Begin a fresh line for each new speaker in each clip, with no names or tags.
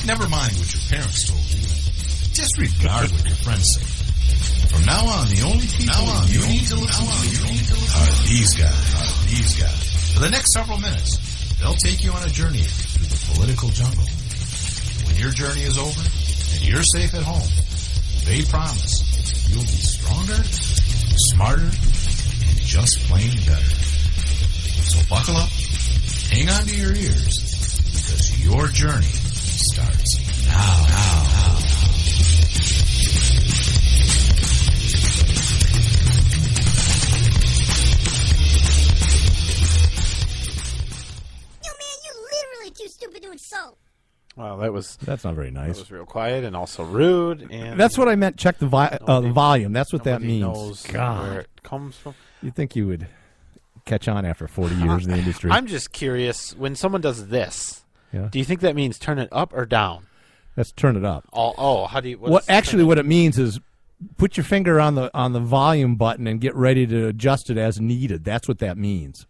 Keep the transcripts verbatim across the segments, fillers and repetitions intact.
Never mind what your parents told you. Disregard what your friends say. From now on, the only people now on, you need to listen to are these guys. Are these guys. For the next several minutes, they'll take you on a journey through the political jungle. When your journey is over and you're safe at home, they promise you'll be stronger, smarter, and just plain better. So buckle up, hang on to your ears, because your journey starts now, now, now.
Yo, man, you're literally too stupid to insult.
Wow, that was
That's not very nice.
that was real quiet and also rude. And
That's what I meant. Check the, vi- uh, the volume. That's what that
nobody
means.
knows
God.
where it comes from.
You'd think you would catch on after forty years in the industry.
I'm just curious, when someone does this,
yeah.
do you think that means turn it up or down?
Let's turn it up.
Oh, oh how do you?
What
does
actually
turn
what it means is put your finger on the on the volume button and get ready to adjust it as needed. That's what that means.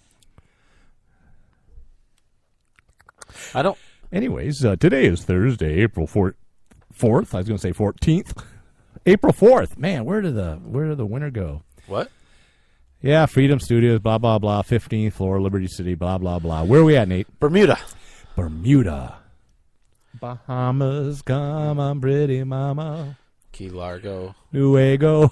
I don't.
Anyways, uh, today is Thursday, April fourth. I was going to say fourteenth. April fourth. Man, where did the where did the winter go?
What?
Yeah, Freedom Studios, blah blah blah, fifteenth floor, Liberty City, blah blah blah. Where are we at, Nate?
Bermuda.
Bermuda. Bahamas, come on, pretty mama.
Key Largo.
Nuevo.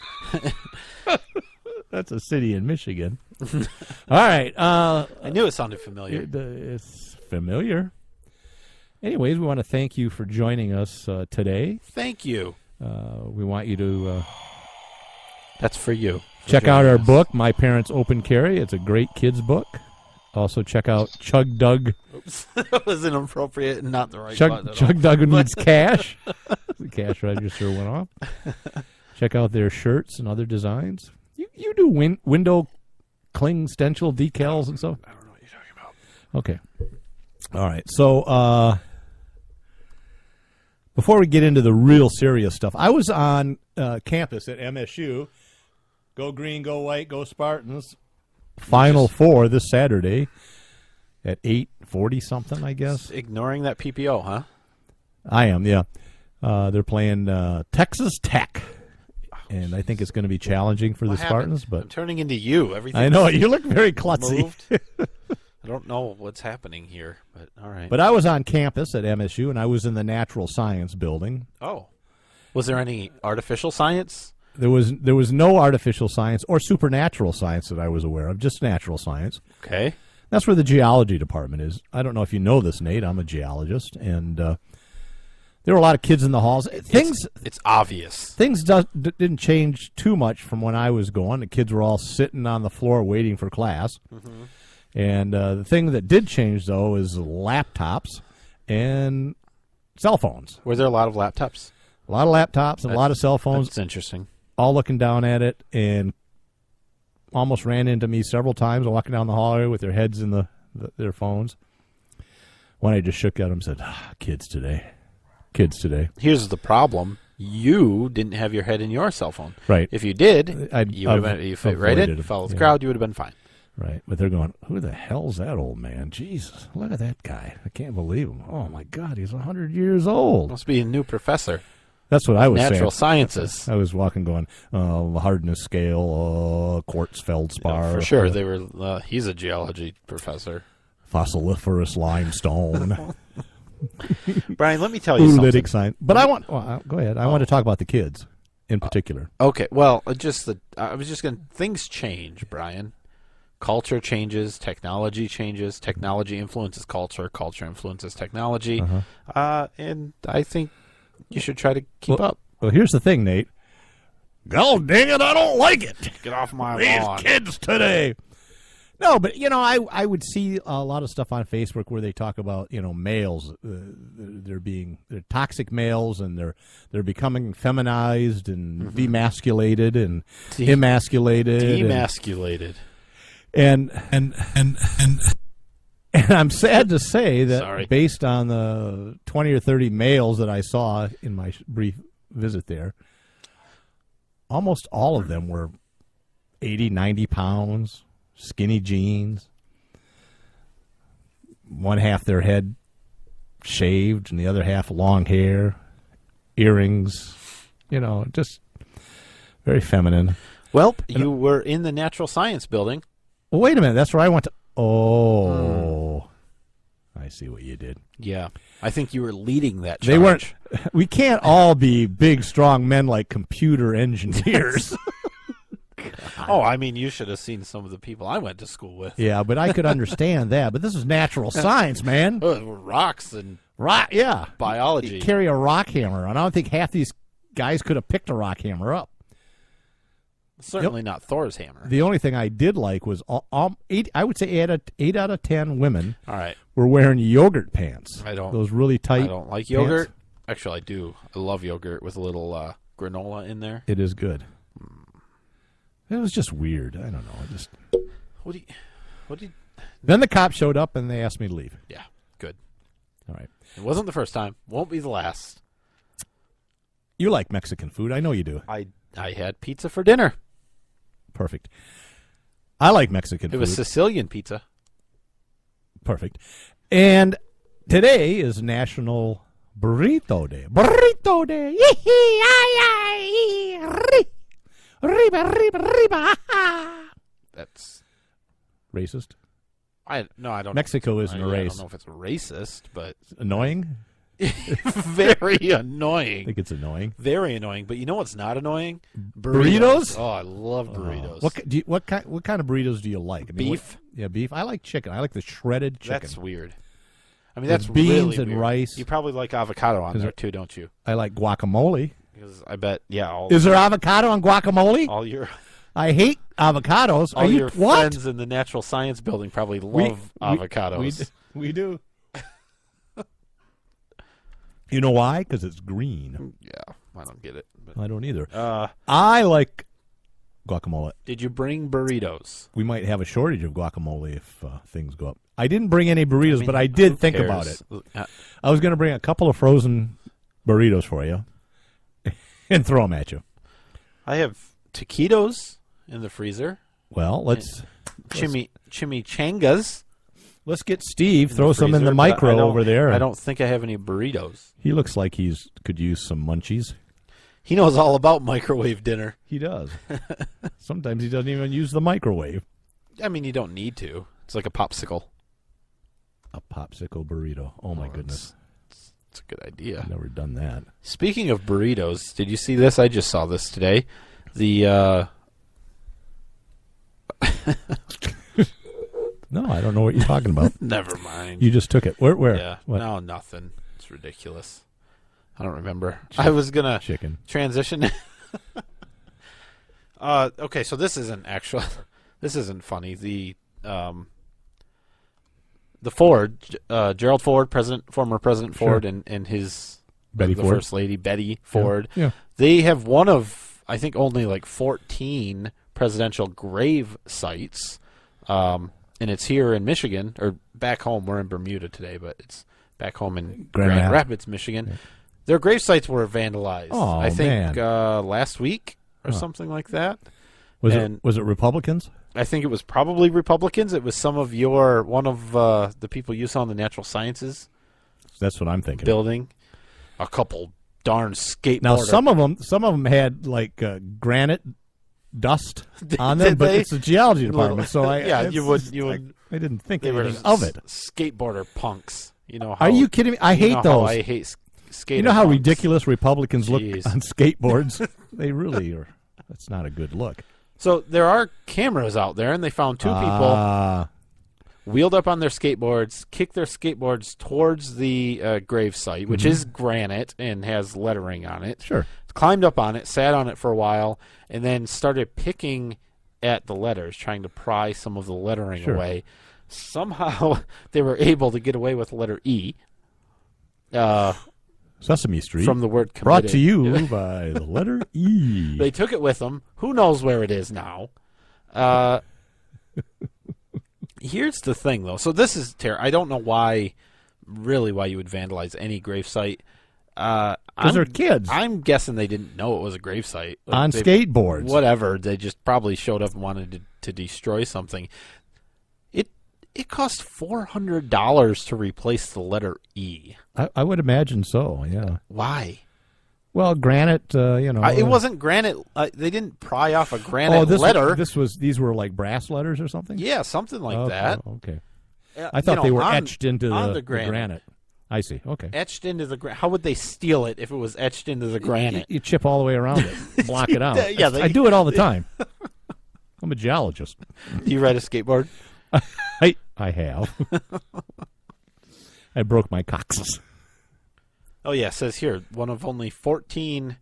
That's a city in Michigan. All right. Uh,
I knew it sounded familiar.
it, uh, it's familiar. Anyways, we want to thank you for joining us uh, today.
Thank you.
Uh, we want you to uh,
That's for you. for
check out
joining
our
us.
book, My Parents Open Carry. It's a great kids book. Also, check out Chug Dug.
Oops. That was inappropriate and not the right
Chug,
button at
Chug
all.
Dug Who Needs Cash. The cash register went off. Check out their shirts and other designs. You you do win, window cling stencil decals and stuff?
I don't know what you're talking about.
Okay. All right. So uh, before we get into the real serious stuff, I was on uh, campus at M S U. Go green, go white, go Spartans. Final four this Saturday at eight forty something, I guess.
Ignoring that P P O, huh?
I am, yeah. Uh, they're playing uh, Texas Tech, and I think it's going to be challenging for
What
the
happened?
Spartans.
I'm
But
turning into you. Everything.
I know you look very klutzy.
moved. I don't know what's happening here, but all right.
But I was on campus at M S U, and I was in the natural science building.
oh, was there any artificial science?
There was there was no artificial science or supernatural science that I was aware of, just natural science.
Okay.
That's where the geology department is. I don't know if you know this, Nate. I'm a geologist, and uh, there were a lot of kids in the halls. Things
It's, it's obvious.
things do, d- didn't change too much from when I was going. The kids were all sitting on the floor waiting for class.
Mm-hmm.
And uh, the thing that did change, though, is laptops and cell phones.
Were there a lot of laptops?
A lot of laptops and a lot of cell phones,
That's interesting.
all looking down at it, and almost ran into me several times walking down the hallway with their heads in the, the their phones. One I just shook at them and said, ah, kids today. Kids today.
Here's the problem. You didn't have your head in your cell phone.
Right.
If you did,
I'd-
you would have
I've
been, you fit right in,
avoided it,
follow the
yeah.
crowd, you would have been fine.
Right. But they're going, who the hell's that old man? Jesus, look at that guy. I can't believe him. Oh, my God, he's one hundred years old.
Must be a new professor.
That's what I was
Natural
saying.
sciences.
I was walking going, uh, hardness scale, uh, quartz feldspar.
For sure.
uh,
They were. Uh, he's a geology professor.
fossiliferous limestone.
Brian, let me tell you something.
Oolitic sign. But I want, well, uh, go ahead. I want to talk about the kids in particular.
Okay, well, uh, just the I was just going to things change, Brian. Culture changes, technology changes, technology influences culture, culture influences technology.
Uh-huh.
Uh, and I think you should try to keep
well,
up.
Well, here's the thing, Nate. God dang it, I don't like it.
Get off my
These
lawn.
kids today. No, but, you know, I, I would see a lot of stuff on Facebook where they talk about, you know, males. Uh, they're being they're toxic males, and they're they're becoming feminized and
Mm-hmm.
demasculated and
De-
emasculated. and-
Demasculated.
And and and and and I'm sad to say that
Sorry.
based on the twenty or thirty males that I saw in my brief visit there, almost all of them were eighty, ninety pounds, skinny jeans, one half their head shaved and the other half long hair, earrings, you know, just very feminine.
Well, you were in the Natural Science Building.
Well, wait a minute. That's where I went to. Oh, I see what you did.
Yeah. I think you were leading that charge.
They weren't. We can't all be big, strong men like computer engineers.
Oh, I mean, you should have seen some of the people I went to school with.
Yeah, but I could understand that. But this is natural science, man.
Oh, rocks and
Rock, yeah.
biology.
You carry a rock hammer, and I don't think half these guys could have picked a rock hammer up.
Certainly not Thor's hammer.
The only thing I did like was all, all eight. I would say eight out, of, eight out of ten women
All right.
were wearing yogurt pants.
I don't-
Those really tight.
I don't like
pants.
yogurt. Actually, I do. I love yogurt with a little uh, granola in there.
It is good. It was just weird. I don't know. I just.
What do you... What do you...
Then the cops showed up and they asked me to leave.
Yeah, good.
All right.
It wasn't the first time. Won't be the last.
You like Mexican food. I know you do.
I I had pizza for dinner.
Perfect. I like Mexican
It
food.
was Sicilian pizza.
Perfect. And today is National Burrito Day. Burrito Day. Yee-hee, ay, ay, ri- Riba, riba, riba. ah.
That's...
Racist?
I no, I don't.
Mexico
know if
isn't
it's-
a
I, I
race.
don't know if it's racist, but
Annoying?
very
I
annoying.
think it's annoying.
Very annoying. But you know what's not annoying?
Burritos?
Oh, I love burritos.
What ki- do you, what kind what kind of burritos do you like? I mean, what-
Beef?
yeah, beef. I like chicken. I like the shredded chicken.
That's weird. I mean,
With
that's
beans
really
and
weird.
rice.
You probably like avocado on
Is
there
it-
too, don't you?
I like guacamole.
Because I bet, yeah, all,
Is there avocado on guacamole?
all your
I hate avocados.
all
Are you
your
what?
friends in the Natural Science Building probably love
we-
avocados.
We, d- we do. You know why? Because it's green.
Yeah, I don't get it. But,
I don't either.
uh,
I like guacamole.
did you bring burritos?
We might have a shortage of guacamole if uh, things go up. I didn't bring any burritos,
I mean,
but I
who
did think about it.
cares? Uh,
I was going to bring a couple of frozen burritos for you and throw them at you.
I have taquitos in the freezer.
Well, let's
Chimi chimichangas.
let's get Steve.
in
Throw
the
some in
freezer,
the
but I
micro
don't-
over there.
I don't think I have any burritos.
He looks like he's could use some munchies.
He knows all about microwave dinner.
He does. Sometimes he doesn't even use the microwave.
I mean, you don't need to. It's like a popsicle.
A popsicle burrito. Oh my
Oh,
goodness,
It's a good idea.
I've never done that.
Speaking of burritos, did you see this? I just saw this today. The uh,
No, I don't know what you're talking about.
never mind.
You just took it. Where? Where?
yeah,
What?
no, nothing. It's ridiculous. I don't remember. I was gonna
Chicken.
transition. uh, okay, so this isn't actual. This isn't funny. The um, the Ford, uh, Gerald Ford, President, former President
Sure.
Ford, and and his
Betty
the
Ford.
First Lady Betty Ford.
Yeah.
They have one of I think only like fourteen presidential grave sites, um, and it's here in Michigan or back home. We're in Bermuda today, but it's back home in
Grand
Grand,
Rap-
Rapids, Michigan. Their grave sites were vandalized.
Oh,
I think
man.
uh, last week or
Huh.
something like that.
Was
And-
it was it Republicans?
I think it was probably Republicans. It was some of your one of uh, the people you saw in the Natural Sciences
That's what I'm thinking.
building. A couple darn skateboarders.
Now some of them some of them had like uh, granite dust on them,
Did
but
they?
it's the geology
Little-
department, so I
yeah,
it's-
you would you
I,
would.
I didn't think
They were
anything of it.
s- skateboarder punks. You know how?
Are you kidding me? I
you
hate
know how
those.
I hate s- skater.
You know how
punks.
ridiculous Republicans look
Jeez.
on skateboards? They really are. That's not a good look.
So there are cameras out there, and they found two people
Ah,
wheeled up on their skateboards, kicked their skateboards towards the uh, grave site, which
Mm-hmm.
is granite and has lettering on it.
sure.
Climbed up on it, sat on it for a while, and then started picking at the letters, trying to pry some of the lettering
Sure.
away. Somehow they were able to get away with the letter E uh,
Sesame Street.
from the word
brought
committed.
to you by the letter E.
They took it with them. Who knows where it is now? Uh, here's the thing, though. So this is ter- I don't know why, really, why you would vandalize any gravesite. Uh,
Because
I'm-
they're kids
I'm guessing they didn't know it was a gravesite. Like,
on
they-
skateboards.
Whatever. They just probably showed up and wanted to, to destroy something. It It cost four hundred dollars to replace the letter E.
I, I would imagine so. Yeah.
Why?
Well, granite. Uh, you know,
I, it
uh,
wasn't granite. Uh, they didn't pry off a granite
oh, this
letter.
Was, this was these were like brass letters or something.
Yeah, something like
oh,
that.
oh, okay.
Uh,
I thought
you know,
they were
on-
etched into
on
the,
the
the
granite.
granite. I see. Okay.
Etched into the granite. How would they steal it if it was etched into the granite?
You, you chip all the way around it, block it out.
Yeah, they-
I do it all the time. I'm a geologist.
Do you ride a skateboard?
I I have. I broke my coccyx.
Oh yeah, it says here one of only fourteen.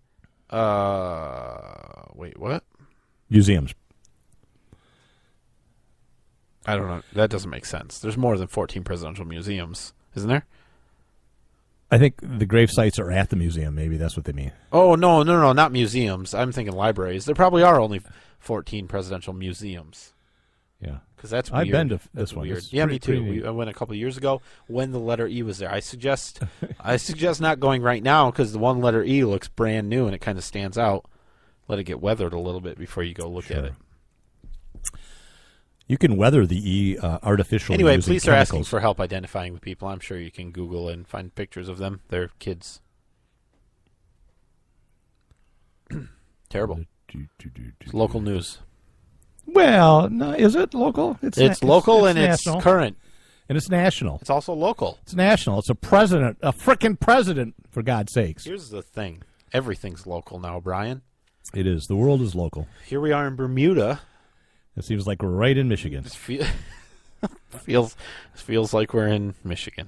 Uh, wait, what?
Museums.
I don't know. That doesn't make sense. There's more than fourteen presidential museums, isn't there?
I think the grave sites are at the museum. Maybe that's what they mean.
Oh no, no, no, not museums. I'm thinking libraries. There probably are only fourteen presidential museums.
Yeah.
Because that's
I've
weird.
been to f-
That's
this one.
weird.
It's
Yeah,
pretty-
me too.
pretty
We,
neat.
I went a couple of years ago when the letter E was there. I suggest, I suggest not going right now because the one letter E looks brand new and it kind of stands out. Let it get weathered a little bit before you go look
Sure.
at it.
You can weather the E uh, artificially.
Anyway,
using
police are asking
chemicals.
for help identifying the people. I'm sure you can Google and find pictures of them. They're kids. Terrible. It's local news.
Well, no, is it local?
It's,
na-
local
it's
and
national.
it's current.
and it's national.
It's also local.
It's national. It's a president, a frickin' president, for God's sakes.
Here's the thing. Everything's local now, Brian.
It is. The world is local.
Here we are in Bermuda.
It seems like we're right in Michigan.
It feel, feels feels like we're in Michigan.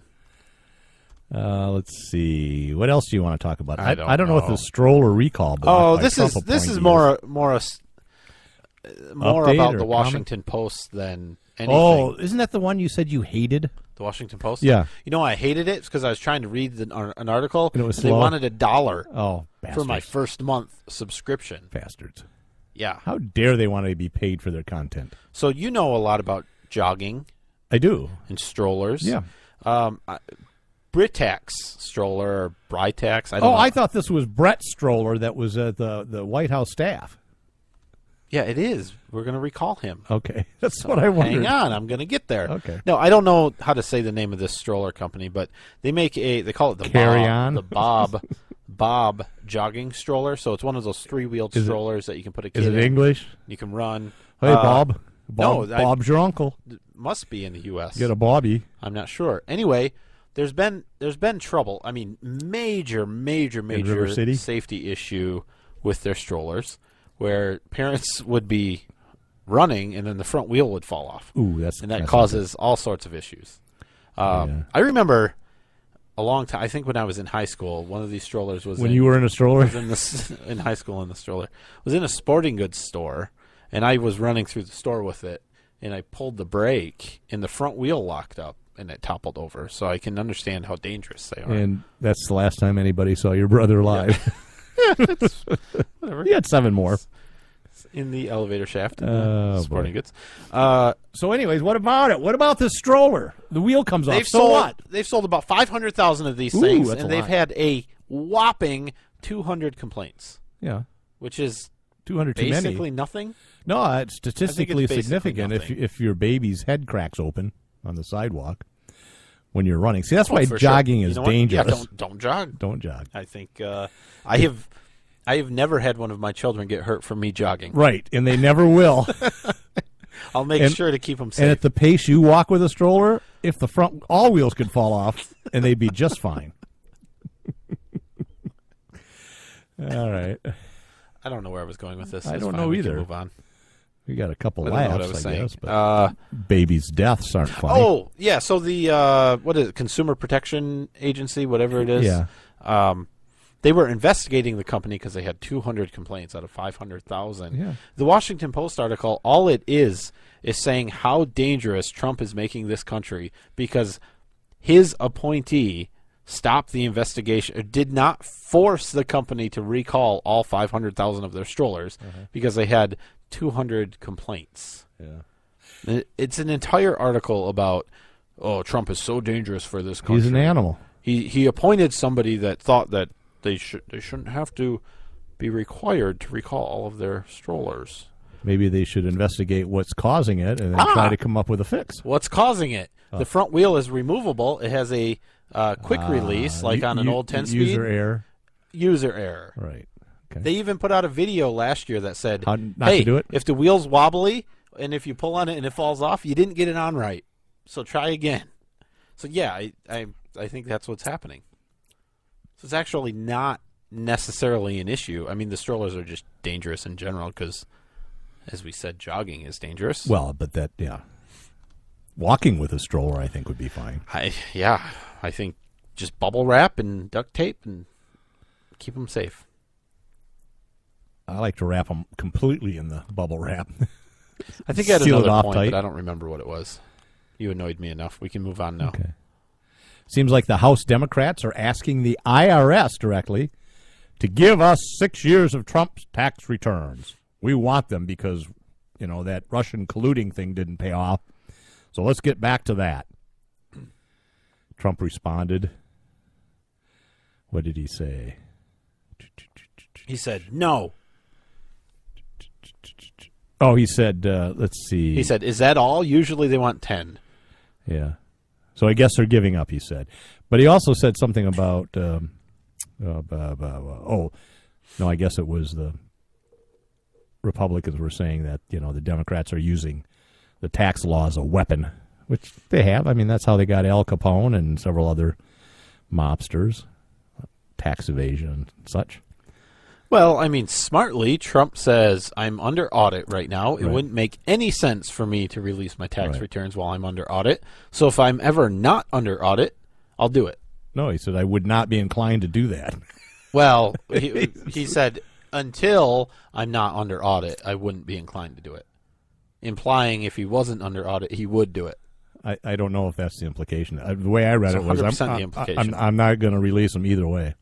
Uh, let's see. What else do you want to talk about?
I don't
I don't know,
know.
if the stroller recall.
Oh,
by
this
Trump
is this is
appointees-
more more a s- uh, more
Update
about
or
the
comment?
Washington Post than anything.
Oh, isn't that the one you said you hated?
The Washington Post.
Yeah.
You know, I hated it because I was trying to read the, ar- an article
And it was
they
slow?
wanted a dollar
Oh,
for
bastards.
my first month subscription.
bastards.
Yeah.
How dare they want to be paid for their content?
So you know a lot about jogging
I do.
and strollers.
Yeah.
Um, I, Britax stroller or Britax. I don't
Oh,
know.
I thought this was Brett Stroller that was at the, the White House staff.
Yeah, it is. We're going to recall him.
Okay. That's what I wondered.
Hang on, I'm going to get there.
Okay.
No, I don't know how to say the name of this stroller company, but they make a. They call it the
Carry
Bob,
on?
the Bob, Bob jogging stroller. So it's one of those three-wheeled
Is it-
strollers that you can put a kid
Is it
in.
English?
You can run.
Hey,
Uh,
Bob. Bob
no, I-
Bob's your uncle.
Must be in the U S
Get a Bobby.
I'm not sure. Anyway, there's been there's been trouble. I mean, major, major, major
River City?
safety issue with their strollers, where parents would be running and then the front wheel would fall off.
Ooh, that's
and that
that's
causes all sorts of issues. Um,
Yeah.
I remember a long time. I think when I was in high school, one of these strollers was
when
in,
you were in a stroller.
was in this in high school in the stroller was in a sporting goods store, and I was running through the store with it, and I pulled the brake, and the front wheel locked up, and it toppled over. So I can understand how dangerous they are.
And that's the last time anybody saw your brother alive.
Whatever.
He had seven more.
In the elevator shaft, in
Oh,
the sporting
boy.
goods. Uh,
So, anyways, what about it? What about this stroller? The wheel comes off.
They've
So
sold.
what?
They've sold about five hundred thousand of these
Ooh,
things,
that's
and
a
they've
lot.
had a whopping two hundred complaints,
Yeah,
which is
two hundred too many.
basically nothing.
No, it's statistically
basically
significant if
nothing.
if your baby's head cracks open on the sidewalk when you're running. See, that's why
Oh, for
jogging
sure.
is
You know what?
dangerous.
Yeah, don't don't jog.
Don't jog.
I think uh, I have. I have never had one of my children get hurt from me jogging.
Right, and they never will.
I'll make
And-
sure to keep them
And
safe.
at the pace you walk with a stroller, if the front all wheels could fall off, and they'd be just fine. All right,
I don't know where I was going with this.
I
It's
don't
fine.
know
We can
either.
Move on.
we got a couple
I don't know what I
laughs,
was
I,
saying.
guess, but
Uh,
babies' deaths aren't funny.
oh yeah, so the uh, what is it? Consumer Protection Agency, whatever it is.
Yeah.
Um, they were investigating the company because they had two hundred complaints out of five hundred thousand.
Yeah.
The Washington Post article, all it is, is saying how dangerous Trump is making this country because his appointee stopped the investigation, or did not force the company to recall all five hundred thousand of their strollers because they had two hundred complaints.
Yeah.
It- It's an entire article about, oh, Trump is so dangerous for this country.
He's an animal.
He he appointed somebody that thought that they should they shouldn't have to be required to recall all of their strollers.
Maybe they should investigate what's causing it and then
Ah!
try to come up with a fix.
What's causing it? The front wheel is removable. It has a uh, quick release,
Uh,
like
u-
on an
u-
old ten-speed.
User error.
User error.
Right. Okay.
They even put out a video last year that said,
How not
hey,
to do it?
if the wheel's wobbly and if you pull on it and it falls off, you didn't get it on right. So try again. So, yeah, I, I, I think that's what's happening. So it's actually not necessarily an issue. I mean, the strollers are just dangerous in general because, as we said, jogging is dangerous.
Well, but that, yeah. Walking with a stroller, I think, would be fine.
I, yeah, I think just bubble wrap and duct tape and keep them safe.
I like to wrap them completely in the bubble wrap.
I think I had
Seal it
another
off
point,
tight.
but I don't remember what it was. You annoyed me enough. We can move on now.
Okay. Seems like the House Democrats are asking the I R S directly to give us six years of Trump's tax returns. We want them because, you know, that Russian colluding thing didn't pay off. So let's get back to that. Trump responded. What did he say?
He said, no.
Oh, he said, uh, let's see.
He said, is that all? Usually they want ten.
Yeah. So I guess they're giving up, he said. But he also said something about, um, uh, blah, blah, blah. oh, no, I guess it was the Republicans were saying that, you know, the Democrats are using the tax law as a weapon, which they have. I mean, that's how they got Al Capone and several other mobsters, tax evasion and such.
Well, I mean, smartly, Trump says, I'm under audit right now. It
Right.
wouldn't make any sense for me to release my tax
Right.
returns while I'm under audit. So if I'm ever not under audit, I'll do it.
No, he said, I would not be inclined to do that.
Well, he, he said, until I'm not under audit, I wouldn't be inclined to do it. Implying if he wasn't under audit, he would do it.
I, I don't know if that's the implication. Uh, the way I read
It's
it was, I'm,
one hundred percent the
I'm,
implication.
I'm, I'm not going to release them either way.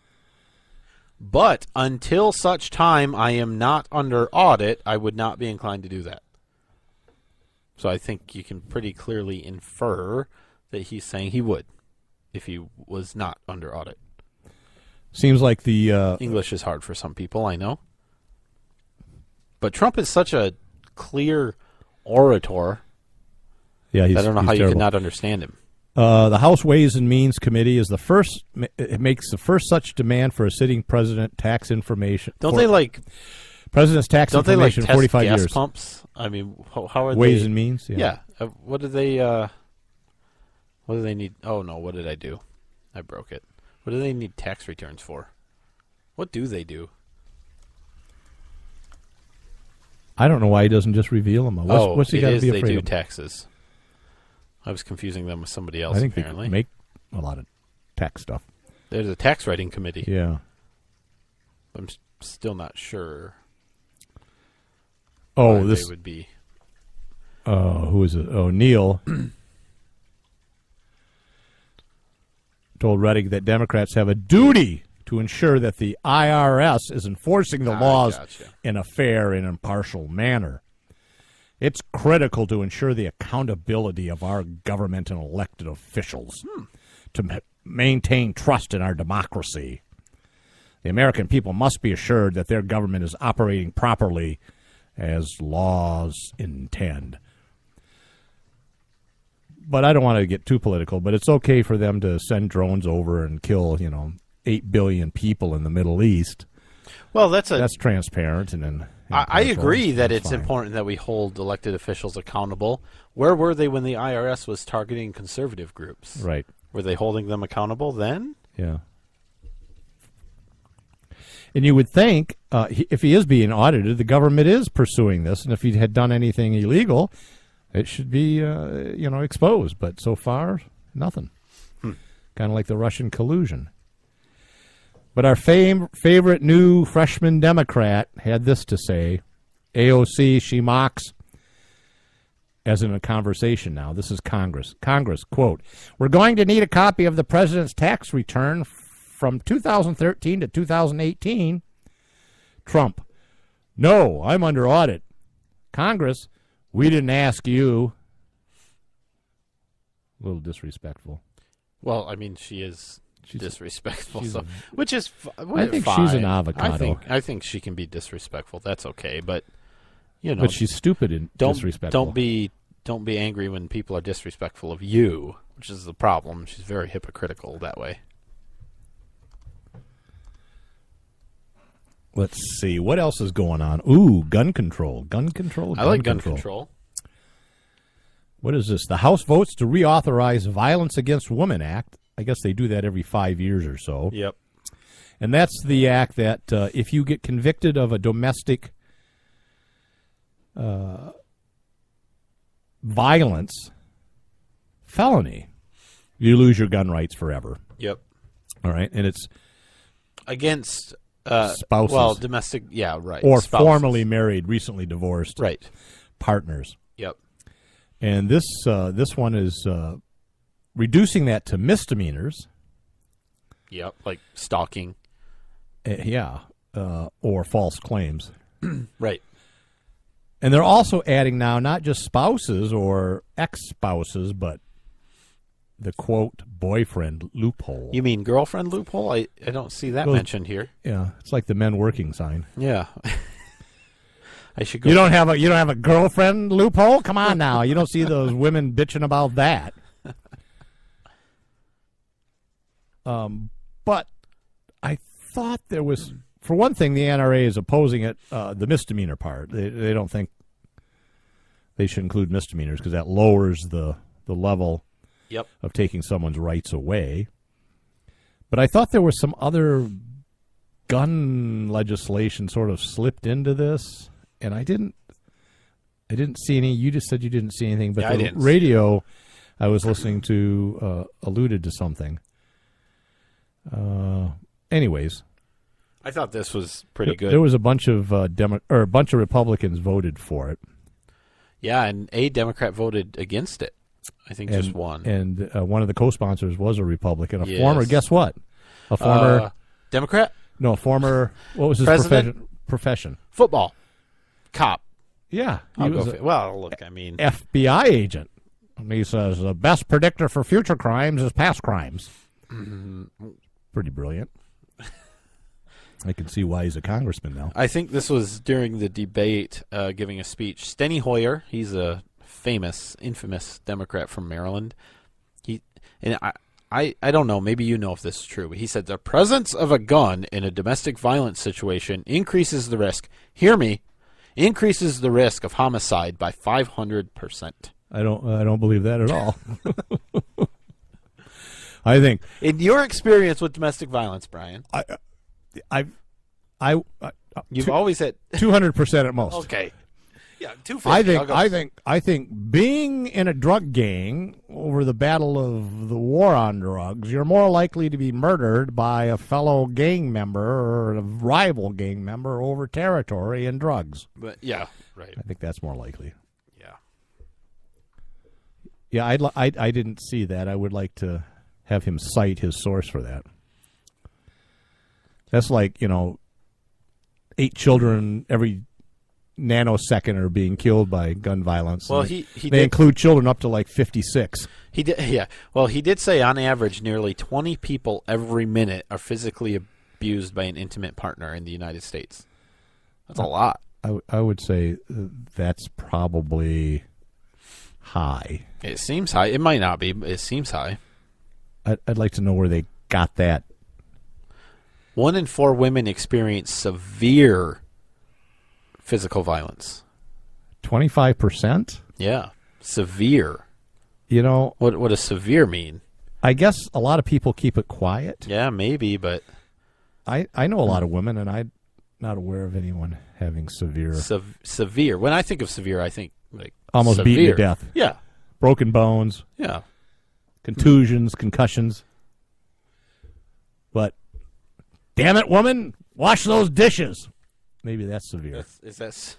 But until such time I am not under audit, I would not be inclined to do that. So I think you can pretty clearly infer that he's saying he would if he was not under audit.
Seems like the uh,
English is hard for some people, I know. But Trump is such a clear orator
yeah. He's,
I don't know
he's
how you
terrible.
could not understand him.
Uh, the House Ways and Means Committee is the first. It makes the first such demand for a sitting president tax information.
Don't
for-
they like
president's tax
don't they like
information
test
forty-five
gas
years?
pumps? I mean, how, how are
Ways
they
and Means. Yeah.
Yeah. Uh, what do they uh what do they need? Oh no, what did I do? I broke it. What do they need tax returns for? What do they do?
I don't know why he doesn't just reveal them. What's,
oh,
what's he
it
got to
is
be
they
afraid
do
of?
taxes. I was confusing them with somebody else
I think
apparently.
they make a lot of tax stuff.
There's a tax writing committee.
Yeah.
I'm s- still not sure
Oh,
why
this.
they would be.
Uh, who is it? Oh, Neil told Reddick that Democrats have a duty to ensure that the I R S is enforcing the
Ah,
laws
gotcha.
in a fair and impartial manner. It's critical to ensure the accountability of our government and elected officials
Hmm.
to ma- maintain trust in our democracy. The American people must be assured that their government is operating properly as laws intend. But I don't want to get too political, but it's okay for them to send drones over and kill, you know, eight billion people in the Middle East.
Well, that's a
That's transparent and then
I, I
impartial.
agree that
That's
it's
fine.
important that we hold elected officials accountable. Where were they when the I R S was targeting conservative groups?
Right.
Were they holding them accountable then?
Yeah. And you would think, uh, he, if he is being audited, the government is pursuing this, and if he had done anything illegal, it should be, uh, you know, exposed. But so far, nothing.
Hmm.
Kind of like the Russian collusion. But our fam- favorite new freshman Democrat had this to say. A O C, she mocks, as in a conversation now. This is Congress. Congress, quote, "We're going to need a copy of the president's tax return from two thousand thirteen to two thousand eighteen. Trump, "No, I'm under audit." Congress, "We didn't ask you." A little disrespectful.
Well, I mean, she is
She's-
disrespectful,
she's
so,
a-
which is f-
I think
fine.
she's an avocado.
I think I think she can be disrespectful. That's okay, but you know,
But she's stupid and
don't
disrespectful.
don't be don't be angry when people are disrespectful of you, which is the problem. She's very hypocritical that way.
Let's see. What else is going on? Ooh, gun control. Gun control?
I like gun control.
What is this? The House votes to reauthorize Violence Against Women Act. I guess they do that every five years or so.
Yep.
And that's the act that uh, if you get convicted of a domestic uh, violence felony, you lose your gun rights forever.
Yep.
All right? And it's
Against uh,
spouses.
Well, domestic. Yeah, right.
Or
Spouses.
formerly married, recently divorced
Right.
partners.
Yep.
And this uh, this one is uh, reducing that to misdemeanors.
Yep. Like stalking.
Uh, yeah, uh, or false claims.
Right.
And they're also adding now not just spouses or ex-spouses, but the, quote, boyfriend loophole.
You mean girlfriend loophole? I, I don't see that
Well,
mentioned here.
Yeah, it's like the men working sign.
Yeah. I should go.
You don't have a you don't have a girlfriend loophole? Come on now. You don't see those women bitching about that. Um, but I thought there was, for one thing, the N R A is opposing it, uh, the misdemeanor part. They, they don't think they should include misdemeanors because that lowers the, the level
Yep.
of taking someone's rights away. But I thought there was some other gun legislation sort of slipped into this, and I didn't I didn't see any. You just said you didn't see anything, but
Yeah, I
the
didn't see
radio I was listening to uh, alluded to something. Uh, anyways,
I thought this was pretty good.
there was a bunch of uh, Demo- or a bunch of Republicans voted for it.
Yeah, and a Democrat voted against it. I think
And,
just one.
and uh, one of the co-sponsors was a Republican, a
Yes.
former. Guess what? A former.
Uh, Democrat?
No, former. What was his
President?
profession? Profession.
Football. Cop.
Yeah, he
I'll
was
go
a
for, well, look, I mean,
F B I agent. And he says the best predictor for future crimes is past crimes. Pretty brilliant. I can see why he's a congressman now.
I think this was during the debate, uh, giving a speech. Steny Hoyer, he's a famous, infamous Democrat from Maryland. He and I, I, I don't know. Maybe you know if this is true, but he said the presence of a gun in a domestic violence situation increases the risk. Hear me, increases the risk of homicide by five hundred percent.
I don't. I don't believe that at all. I think
In your experience with domestic violence, Brian,
I, I, I, I
you've always had
two hundred percent at most.
okay. Yeah, two fifty.
I think I think I think being in a drug gang over the battle of the war on drugs, you're more likely to be murdered by a fellow gang member or a rival gang member over territory and drugs.
But yeah, right.
I think that's more likely.
Yeah.
Yeah, I'd, li- I I didn't see that. I would like to have him cite his source for that. That's like, you know, eight children every nanosecond are being killed by gun violence.
Well,
And
he he
they
did
include children up to like fifty-six.
he did yeah. Well, he did say on average, nearly twenty people every minute are physically abused by an intimate partner in the United States. That's a lot.
I, w- I would say uh, that's probably high.
It seems high. It might not be, but it seems high.
I'd, I'd like to know where they got that.
One in four women experience severe physical violence.
twenty-five percent?
Yeah, severe.
You know,
What what does severe mean?
I guess a lot of people keep it quiet.
Yeah, maybe, but
I, I know a lot of women, and I'm not aware of anyone having severe,
sev- severe. When I think of severe, I think like
almost
severe.
beaten to death,
Yeah,
broken bones,
yeah.
contusions, concussions. But, damn it, woman, wash those dishes. Maybe that's severe.
That's, is that? s-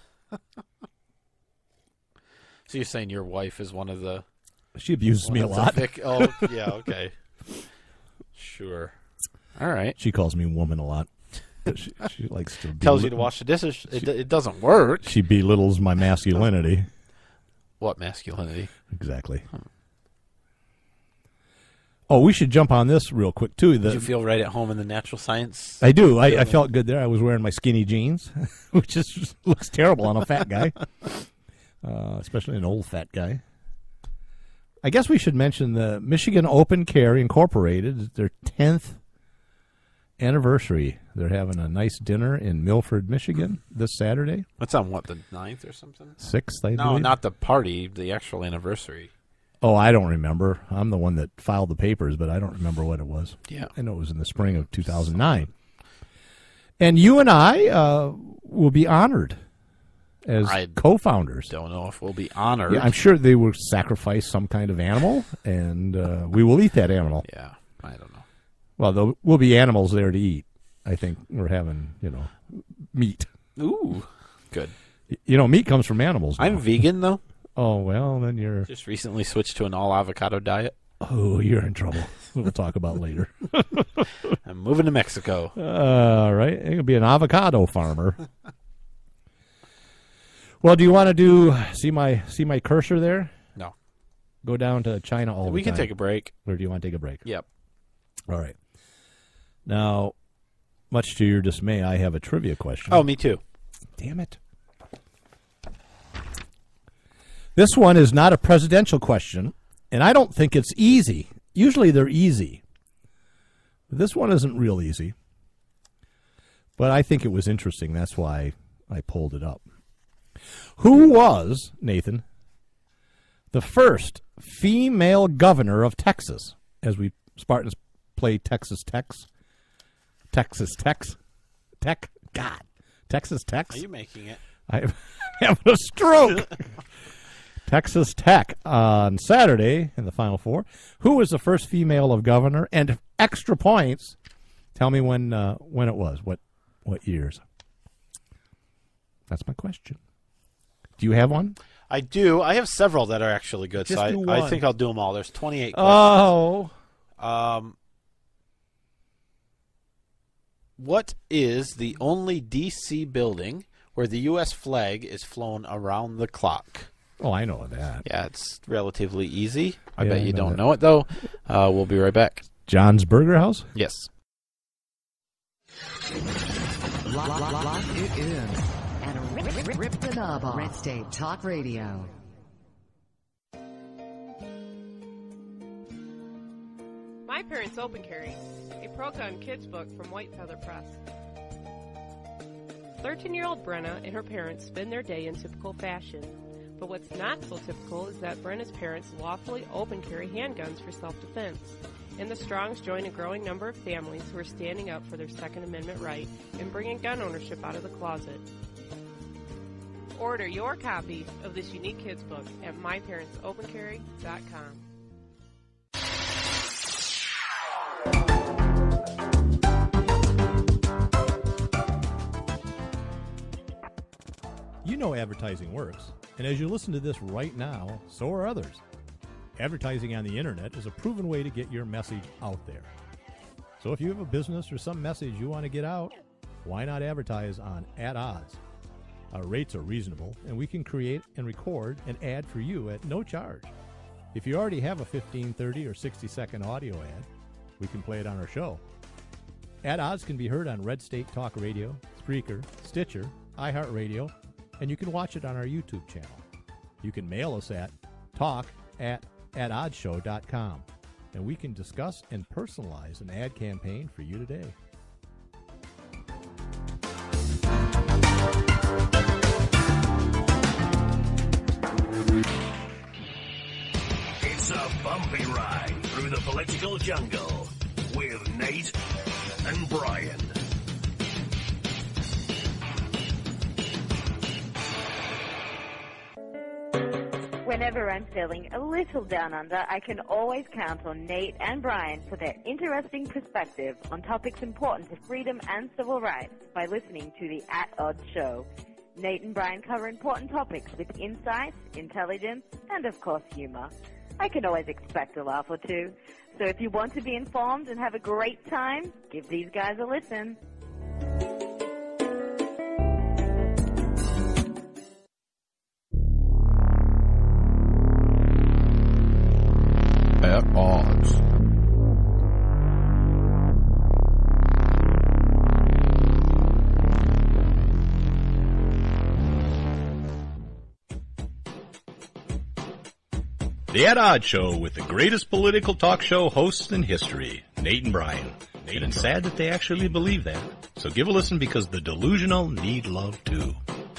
So you're saying your wife is one of the?
She abuses me a
one of the
lot.
vic- oh, yeah. Okay. Sure. All right.
She calls me woman a lot. She, she likes to
Tells you
belit-
to wash the dishes. It, it doesn't work.
She belittles my masculinity.
What masculinity?
Exactly. Oh, we should jump on this real quick, too. The,
Did you feel right at home in the natural science?
I do. I, I felt good there. I was wearing my skinny jeans, which just looks terrible on a fat guy, uh, especially an old fat guy. I guess we should mention the Michigan Open Carry Incorporated, their tenth anniversary. They're having a nice dinner in Milford, Michigan this Saturday.
That's on what, the ninth or something?
sixth, I
No,
believe.
not the party, the actual anniversary.
Oh, I don't remember. I'm the one that filed the papers, but I don't remember what it was.
Yeah.
I know it was in the spring of two thousand nine. And you and I uh, will be honored as
I
co-founders.
Don't know if we'll be honored.
Yeah, I'm sure they will sacrifice some kind of animal, and uh, we will eat that animal.
Yeah, I don't know.
Well, there will be animals there to eat. I think we're having, you know, meat.
Ooh, good.
Y- You know, meat comes from animals. now.
I'm vegan, though.
Oh, well, then you're...
Just recently switched to an all-avocado diet.
Oh, you're in trouble. We'll talk about later.
I'm moving to Mexico.
All right. You're going to be an avocado farmer. Well, do you want to do... See my see my cursor there?
No.
Go down to China all
We
the
can
time.
take a break.
Or do you want to take a break?
Yep.
All right. Now, much to your dismay, I have a trivia question.
Oh, me too.
Damn it. This one is not a presidential question, and I don't think it's easy. Usually they're easy. But this one isn't real easy. But I think it was interesting. That's why I pulled it up. Who was, Nathan, the first female governor of Texas? As we Spartans play Texas Tex. Texas Tex. Tech. God. Texas Tex.
Are you making it?
I'm having a stroke. Texas Tech on Saturday in the Final Four. Who was the first female of governor? And extra points. Tell me when uh, when it was. What what years? That's my question. Do you have one?
I do. I have several that are actually good,
Just
so I,
do
I
one.
think I'll do them all. There's twenty-eight
Oh.
questions. Um, what is the only D C building where the U S flag is flown around the clock?
Oh, I know that.
Yeah, it's relatively easy. I
Yeah,
bet
I
you
know
don't
that.
know it, though. Uh, we'll be right back.
John's Burger House?
Yes.
Lock, lock, lock, lock it in. And rip, rip, rip the knob off. Red State Talk Radio.
My Parents Open Carry, a pro-gun kids book from White Feather Press. thirteen-year-old Brenna and her parents spend their day in typical fashion. But what's not so typical is that Brenna's parents lawfully open carry handguns for self-defense. And the Strongs join a growing number of families who are standing up for their Second Amendment right and bringing gun ownership out of the closet. Order your copy of this unique kids book at my parents open carry dot com.
You know advertising works, and as you listen to this right now, so are others. Advertising on the internet is a proven way to get your message out there. So if you have a business or some message you want to get out, why not advertise on At Odds? Our rates are reasonable, and we can create and record an ad for you at no charge. If you already have a fifteen, thirty, or sixty second audio ad, we can play it on our show. At Odds can be heard on Red State Talk Radio, Spreaker, Stitcher, iHeartRadio, and you can watch it on our YouTube channel. You can mail us at talk at at oddshow dot com, and we can discuss and personalize an ad campaign for you today.
It's a bumpy ride through the political jungle with Nate and Brian.
Whenever I'm feeling a little down under, I can always count on Nate and Brian for their interesting perspective on topics important to freedom and civil rights by listening to the At Odds Show. Nate and Brian cover important topics with insight, intelligence, and of course humor. I can always expect a laugh or two. So if you want to be informed and have a great time, give these guys a listen.
At Odds.
The At Odds Show with the greatest political talk show hosts in history, Nate and Brian. Nate and it's sad that they actually believe that. So give a listen because the delusional need love too.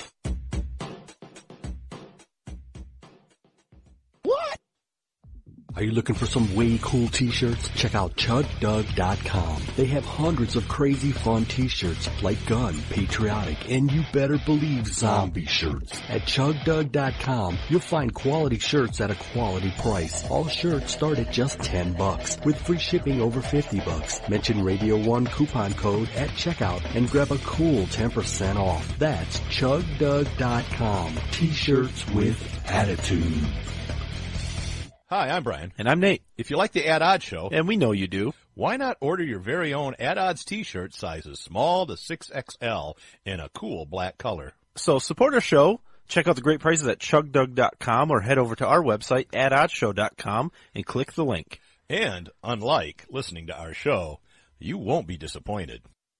What? Are you looking for some way cool t-shirts? Check out chug dug dot com. They have hundreds of crazy fun t-shirts like gun, patriotic, and you better believe zombie shirts. At chug dug dot com, you'll find quality shirts at a quality price. All shirts start at just ten bucks with free shipping over fifty bucks. Mention Radio one coupon code at checkout and grab a cool ten percent off. That's chug dug dot com. T-shirts with attitude.
Hi, I'm Brian.
And I'm Nate.
If you like the At Odds Show,
And we know you do.
why not order your very own At Odds t-shirt sizes small to six X L in a cool black color?
So support our show. Check out the great prices at chug dug dot com or head over to our website, at odds show dot com, and click the link.
And, unlike listening to our show, you won't be disappointed.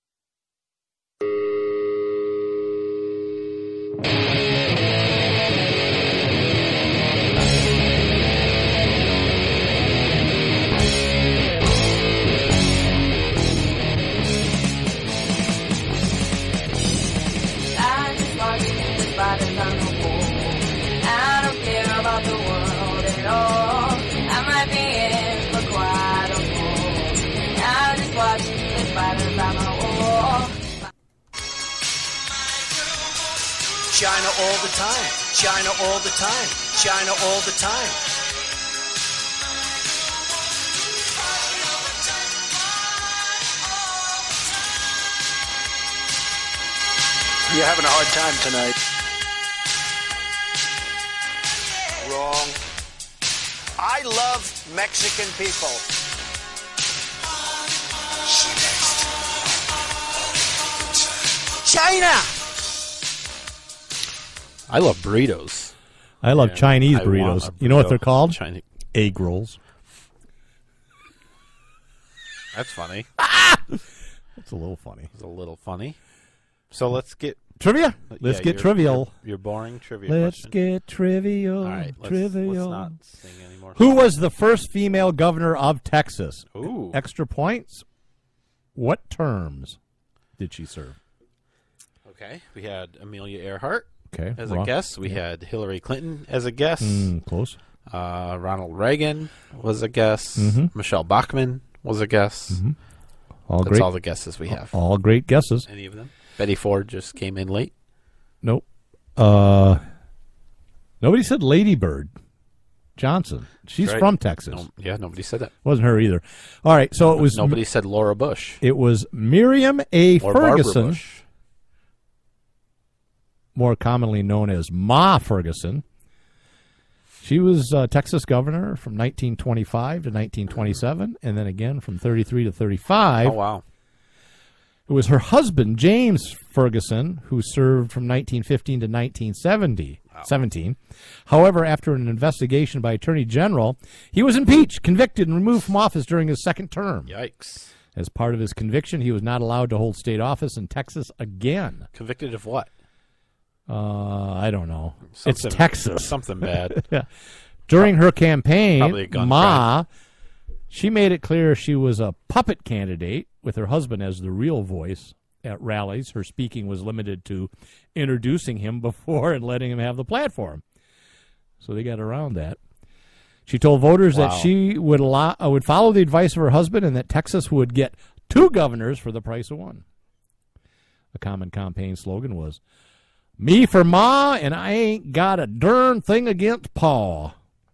China all the time, China all the time, China all the time. You're having a hard time tonight. Wrong. I love Mexican people. China!
I love burritos.
I love
Yeah,
Chinese
I want
burritos.
a
You know what
burrito.
they're called?
Chinese.
Egg rolls.
That's funny.
It's a little funny.
It's a little funny. So let's get
Trivia? Let's
yeah,
get
your-
trivial.
Your, your boring trivia
Let's
question.
get trivial.
All right, let's,
trivial.
let's not sing anymore.
Who was the first female governor of Texas?
Ooh.
Extra points. What terms did she serve?
Okay, we had Amelia Earhart
Okay,
as
wrong.
a guest. We had Hillary Clinton as a guest.
Mm, close.
Uh, Ronald Reagan was a guest.
Mhm.
Michelle Bachmann was a guest.
Mhm. All
That's
great.
all the guesses we have.
All great guesses.
Any of them? Betty Ford just came in late.
Nope. Uh, nobody said Lady Bird Johnson. She's
Right.
from Texas.
No, yeah, nobody said that.
Wasn't her either. All right, so it was
Nobody said Laura Bush
It was Miriam A.
or Barbara
Ferguson,
Bush.
more commonly known as Ma Ferguson. She was uh, Texas governor from nineteen twenty-five to nineteen twenty-seven, and then again from thirty-three to thirty-five.
Oh wow!
It was her husband, James Ferguson, who served from nineteen fifteen to nineteen seventy. seventeen. However, after an investigation by Attorney General, he was impeached, convicted, and removed from office during his second term.
Yikes!
As part of his conviction, he was not allowed to hold state office in Texas again.
Convicted of what?
Uh, I don't know.
Something-
it's Texas.
something bad.
Yeah. During her campaign,
Probably a gun
Ma, she made it clear she was a puppet candidate with her husband as the real voice at rallies. Her speaking was limited to introducing him before and letting him have the platform. So they got around that. She told voters
Wow.
that she would allow, uh, would follow the advice of her husband and that Texas would get two governors for the price of one. A common campaign slogan was, "Me for Ma, and I ain't got a darn thing against Pa."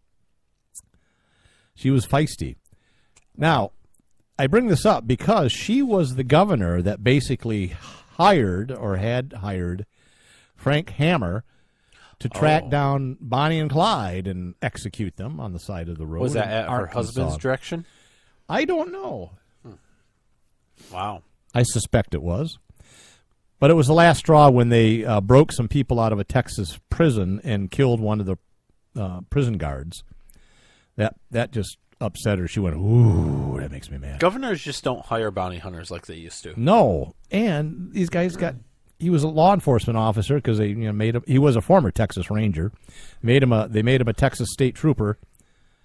She was feisty. Now, I bring this up because she was the governor that basically hired or had hired Frank Hammer to track
Oh.
down Bonnie and Clyde and execute them on the side of the road.
Was that
in
at her
Arkansas.
husband's direction?
I don't know.
Wow.
I suspect it was. But it was the last straw when they uh, broke some people out of a Texas prison and killed one of the uh, prison guards. That that just upset her. She went, "Ooh, that makes me mad."
Governors just don't hire bounty hunters like they used to.
No, and these guys got. He was a law enforcement officer because they you know made him. He was a former Texas Ranger. Made him a. They made him a Texas state trooper,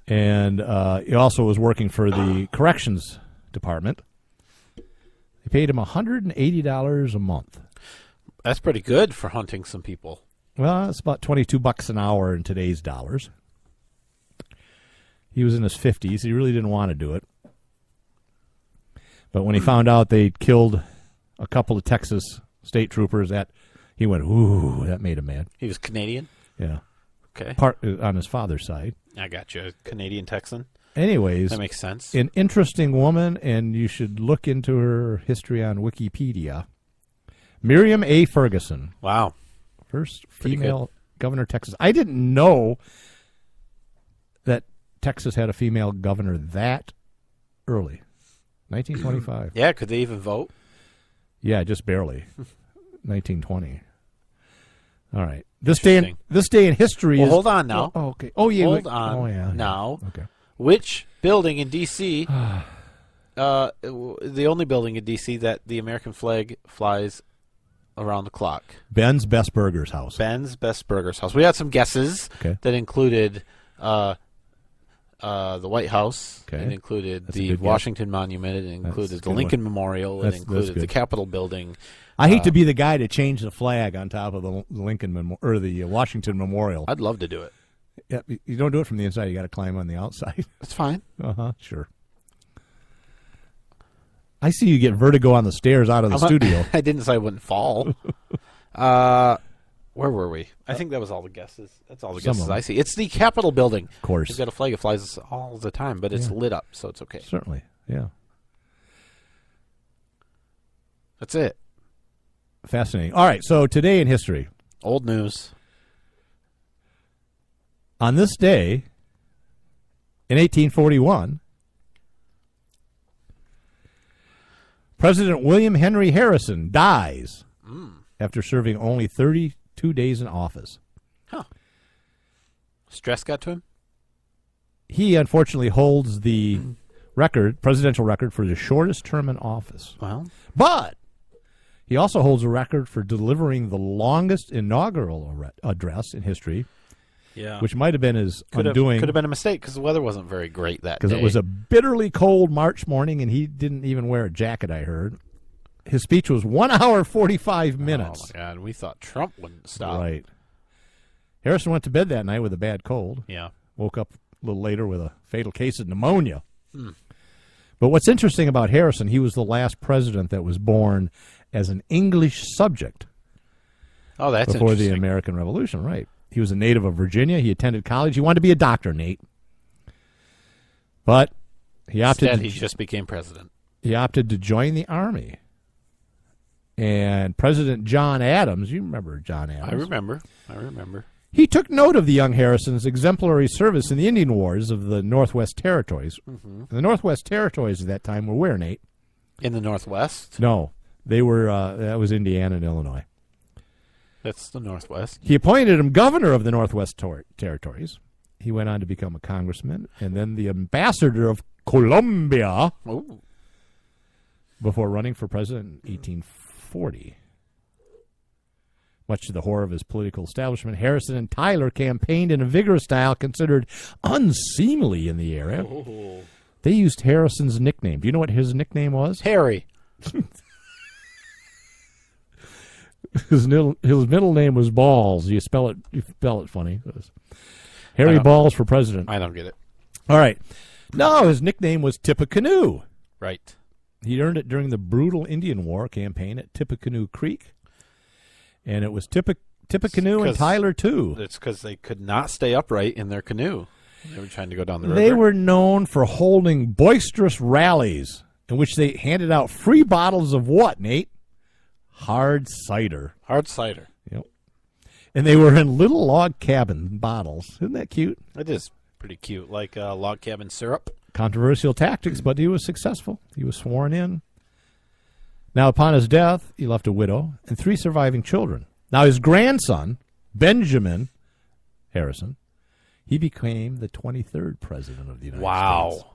And uh, he also was working for the corrections department. They paid him one hundred eighty dollars a month.
That's pretty good for hunting some people.
Well, it's about twenty-two bucks an hour in today's dollars. He was in his fifties. He really didn't want to do it. But when he found out they'd killed a couple of Texas state troopers, that he went, ooh, that made him mad.
He was Canadian?
Yeah.
Okay.
Part uh, on his father's side.
I got you. Canadian Texan.
Anyways.
That makes sense.
An interesting woman, and you should look into her history on Wikipedia. Miriam A. Ferguson.
Wow.
First
Pretty
female governor of Texas. I didn't know that Texas had a female governor that early. nineteen twenty-five.
Yeah, could they even vote?
Yeah, just barely. nineteen twenty. All right. This day in this day in history
well,
is
hold on now.
Oh, okay. Oh yeah.
Hold
wait.
on.
Oh yeah.
Now.
Okay.
Which building in D C uh, the only building in D C that the American flag flies around the clock?
Ben's Best Burgers house.
Ben's Best Burgers house. We had some guesses
okay.
that included uh, uh, the White House.
Okay.
It included
That's
the Washington guess. Monument. It included the Lincoln one. Memorial.
That's,
it included the Capitol building.
I hate
uh,
to be the guy to change the flag on top of the Lincoln Mem- or the uh, Washington Memorial.
I'd love to do it.
Yeah, you don't do it from the inside. You got to climb on the outside.
That's fine.
Uh huh. Sure. I see you get vertigo on the stairs out of the
I'm
studio.
Not, I didn't say I wouldn't fall. uh, where were we? I think that was all the guesses. That's all the
Some
guesses I see. It's the Capitol building.
Of course.
You've got a flag. It flies all the time, but it's
Yeah.
lit up, so it's okay.
Certainly. Yeah.
That's it.
Fascinating. All right. So today in history.
Old news.
On this day, in eighteen forty-one, President William Henry Harrison dies
mm.
after serving only thirty-two days in office.
Huh. Stress got to him?
He, unfortunately, holds the record, presidential record, for the shortest term in office.
Well.
But he also holds a record for delivering the longest inaugural address in history.
Yeah.
Which might have been his
could
undoing.
Have, could have been a mistake because the weather wasn't very great that day.
Because it was a bitterly cold March morning, and he didn't even wear a jacket, I heard. His speech was one hour, forty-five minutes.
Oh, my God. We thought Trump wouldn't stop.
Right. Harrison went to bed that night with a bad cold.
Yeah.
Woke up a little later with a fatal case of pneumonia.
Hmm.
But what's interesting about Harrison, he was the last president that was born as an English subject.
Oh, that's
before
interesting.
the American Revolution, right. He was a native of Virginia. He attended college. He wanted to be a doctor, Nate. But he opted
Instead,
to,
he just became president.
He opted to join the Army. And President John Adams, you remember John Adams?
I remember. I remember.
He took note of the young Harrison's exemplary service in the Indian Wars of the Northwest Territories.
Mm-hmm.
The Northwest Territories at that time were where, Nate?
In the Northwest?
No. They were, uh, that was Indiana and Illinois.
That's the Northwest.
He appointed him governor of the Northwest Tor- Territories. He went on to become a congressman and then the ambassador of Colombia
Ooh.
before running for president in eighteen forty. Much to the horror of his political establishment, Harrison and Tyler campaigned in a vigorous style considered unseemly in the era.
Oh.
They used Harrison's nickname. Do you know what his nickname was?
Harry.
His middle, his middle name was Balls. You spell it. You spell it funny. It was Harry Balls for president.
I don't get it.
All right. No, his nickname was Tippecanoe.
Right.
He earned it during the brutal Indian War campaign at Tippecanoe Creek, and it was Tippe, Tippecanoe and Tyler too.
It's because they could not stay upright in their canoe. They were trying to go down the river.
They were known for holding boisterous rallies in which they handed out free bottles of what, Nate? Hard cider.
Hard cider.
Yep. And they were in little log cabin bottles. Isn't that cute?
It is pretty cute, like uh, log cabin syrup.
Controversial tactics, but he was successful. He was sworn in. Now, upon his death, he left a widow and three surviving children. Now, his grandson, Benjamin Harrison, he became the twenty-third president of the United
wow.
States. Wow.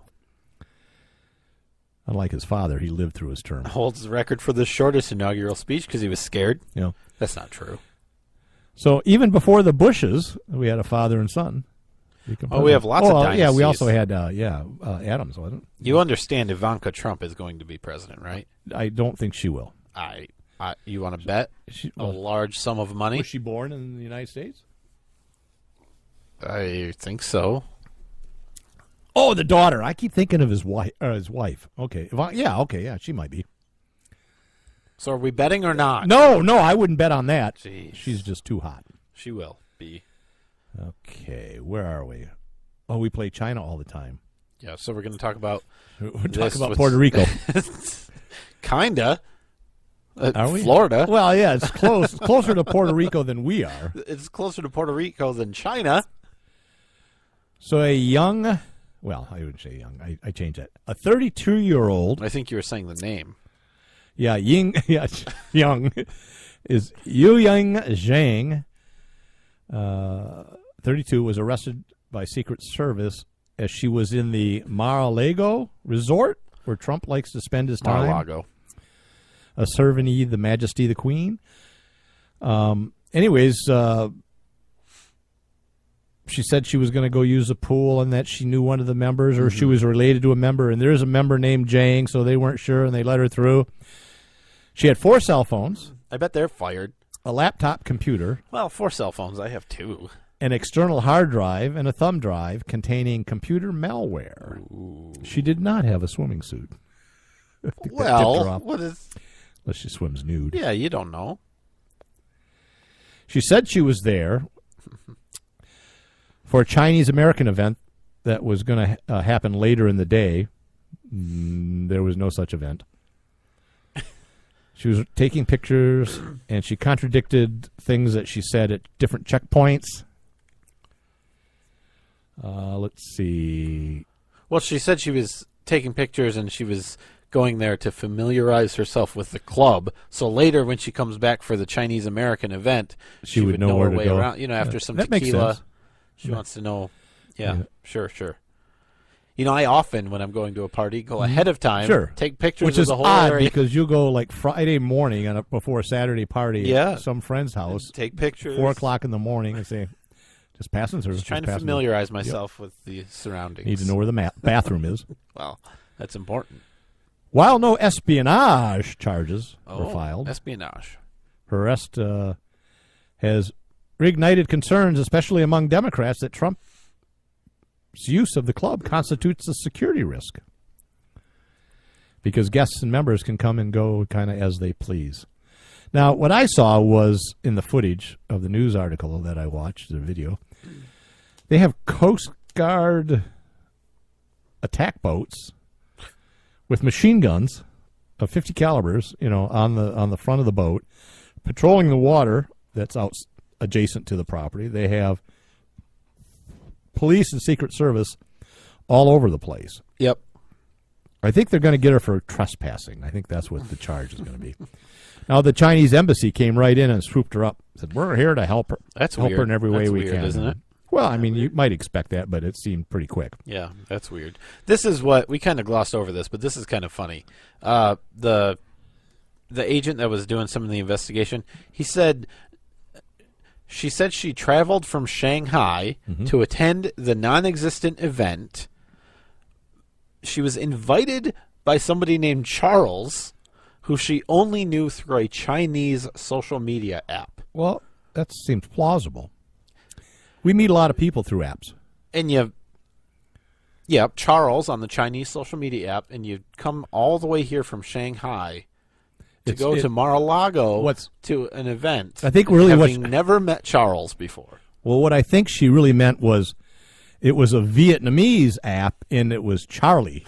Unlike his father, he lived through his term.
Holds the record for the shortest inaugural speech because he was scared.
Yeah.
That's not true.
So even before the Bushes, we had a father and son.
Oh, we have lots
oh,
of
uh,
dynasties.
Yeah, we also had, uh, yeah, uh, Adams, wasn't it?
You understand Ivanka Trump is going to be president, right?
I don't think she will.
I, I you want to bet
She-
a
well,
large sum of money?
Was she born in the United States?
I think so.
Oh, the daughter. I keep thinking of his wife. Uh, his wife. Okay. Ivan- yeah. Okay. Yeah, she might be.
So are we betting or not?
No, no, I wouldn't bet on that.
Jeez.
She's just too hot.
She will be.
Okay, where are we? Oh, we play China all the time.
Yeah, so we're going to talk about
We're
this
talking about
with-
Puerto Rico.
Kinda. Uh,
Are we?
Florida.
Well, yeah, it's close. It's closer to Puerto Rico than we are.
It's closer to Puerto Rico than China.
So a young, well, I wouldn't say young. I, I changed that. A thirty-two-year-old.
I think you were saying the name.
Yeah, Ying. Yeah, young is Yu Yang Zhang. Uh, thirty-two was arrested by Secret Service as she was in the Mar-a-Lago resort where Trump likes to spend his time.
Mar-a-Lago.
Uh, serving the Majesty the Queen. Um, anyways, uh, she said she was going to go use the pool and that she knew one of the members or
Mm-hmm.
she was related to a member. And there's a member named Jang, so they weren't sure and they let her through. She had four cell phones,
I bet they're fired.
a laptop computer,
Well, four cell phones. I have two.
an external hard drive, and a thumb drive containing computer malware.
Ooh.
She did not have a swimming suit. I think that tipped her
Well,
off.
what is...
Unless she swims nude.
Yeah, you don't know.
She said she was there for a Chinese-American event that was going to ha- uh, happen later in the day. Mm, there was no such event. She was taking pictures, and she contradicted things that she said at different checkpoints. Uh, let's see.
Well, she said she was taking pictures and she was going there to familiarize herself with the club. So later, when she comes back for the Chinese American event,
She
she,
would
would
know
know,
where
her
to
way
go.
around. You know, after
Yeah,
some
that makes
tequila,
sense.
she
Yeah.
wants to know. Yeah,
Yeah.
sure, sure. You know, I often, when I'm going to a party, go ahead of time,
Sure.
take pictures
Which
of
is
the whole
odd
area,
because you go like Friday morning on a, before a Saturday party
Yeah.
at some friend's house,
take pictures.
four o'clock in the morning, and say, just passing through.
Just trying
just
to
passing
familiarize
through.
myself with the surroundings.
Yep. Need to know where the ma- bathroom is.
Well, that's important.
While no espionage charges
Oh,
were filed,
espionage.
her arrest uh, has reignited concerns, especially among Democrats, that Trump's use of the club constitutes a security risk because guests and members can come and go kind of as they please. Now, what I saw was in the footage of the news article that I watched, the video, they have Coast Guard attack boats with machine guns of fifty calibers, you know, on the on the front of the boat, patrolling the water that's out adjacent to the property. They have police and Secret Service all over the place.
Yep.
I think they're going to get her for trespassing. I think that's what the charge is going to be. Now, the Chinese embassy came right in and swooped her up. Said, "We're here to help her.
That's
help
weird.
her in every way
That's
we
weird,
can."
isn't it?
Well, I mean, you might expect that, but it seemed pretty quick.
Yeah, that's weird. This is what we kind of glossed over this, but this is kind of funny. Uh, the the agent that was doing some of the investigation, he said she said she traveled from Shanghai
Mm-hmm.
to attend the non-existent event. She was invited by somebody named Charles, who she only knew through a Chinese social media app.
Well, that seems plausible. We meet a lot of people through apps.
And you, yeah, Charles on the Chinese social media app, and you come all the way here from Shanghai to
It's-
go
it-
to Mar-a-Lago
what's-
to an event.
I think really
having
what's-
never met Charles before.
Well, what I think she really meant was it was a Vietnamese app, and it was Charlie.